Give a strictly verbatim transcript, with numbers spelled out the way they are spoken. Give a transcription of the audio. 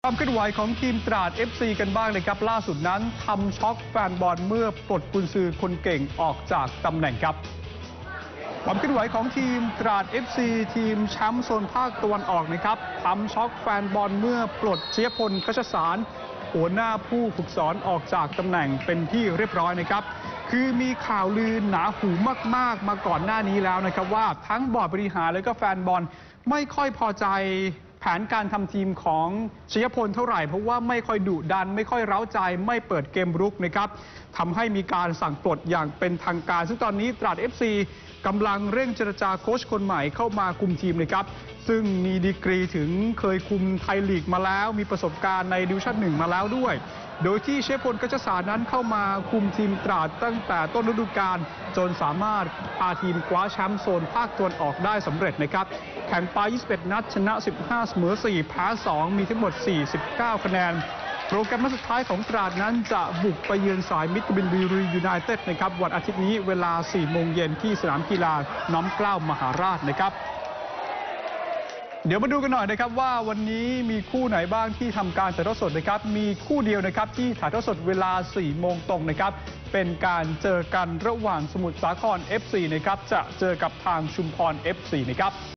ความเคลื่อนไหวของทีมตราด เอฟ ซี กันบ้างเลยครับล่าสุดนั้นทำช็อกแฟนบอลเมื่อปลดกุนซือคนเก่งออกจากตำแหน่งครับความเคลื่อนไหวของทีมตราด เอฟ ซี ทีมแชมป์โซนภาคตะวันออกนะครับทำช็อกแฟนบอลเมื่อปลดเชียพลคชสารหัวหน้าผู้ฝึกสอนออกจากตำแหน่งเป็นที่เรียบร้อยนะครับคือมีข่าวลือหนาหูมากๆมาก่อนหน้านี้แล้วนะครับว่าทั้งบอร์ดบริหารและก็แฟนบอลไม่ค่อยพอใจแผนการทำทีมของชยพลเท่าไหร่เพราะว่าไม่ค่อยดุดันไม่ค่อยเร้าใจไม่เปิดเกมรุกนะครับทำให้มีการสั่งปลดอย่างเป็นทางการซึ่งตอนนี้ตราด เอฟ ซี กำลังเร่งเจรจาโค้ชคนใหม่เข้ามาคุมทีมนะครับซึ่งมีดีกรีถึงเคยคุมไทยลีกมาแล้วมีประสบการณ์ในดิวิชั่นหนึ่งมาแล้วด้วยโดยที่เชฟพลกชสารนั้นเข้ามาคุมทีมตราดตั้งแต่ต้นฤดูกาลจนสามารถพาทีมคว้าแชมป์โซนภาคตะวันออกได้สำเร็จนะครับแข่งไปยี่สิบเอ็ดนัดชนะสิบห้าเสมอสี่แพ้สองมีทั้งหมดสี่สิบเก้าคะแนนโปรแกรมนัดสุดท้ายของตราดนั้นจะบุกไปเยือนสายมิตรบินบุรียูไนเต็ดนะครับวันอาทิตย์นี้เวลาสี่โมงเย็นที่สนามกีฬาน้อมเกล้ามหาราชนะครับเดี๋ยวมาดูกันหน่อยนะครับว่าวันนี้มีคู่ไหนบ้างที่ทำการถ่ายทอดสดนะครับมีคู่เดียวนะครับที่ถ่ายทอดสดเวลาสี่โมงตรงนะครับเป็นการเจอกันระหว่างสมุทรสาคร เอฟ ซี นะครับจะเจอกับทางชุมพร เอฟ ซี นะครับ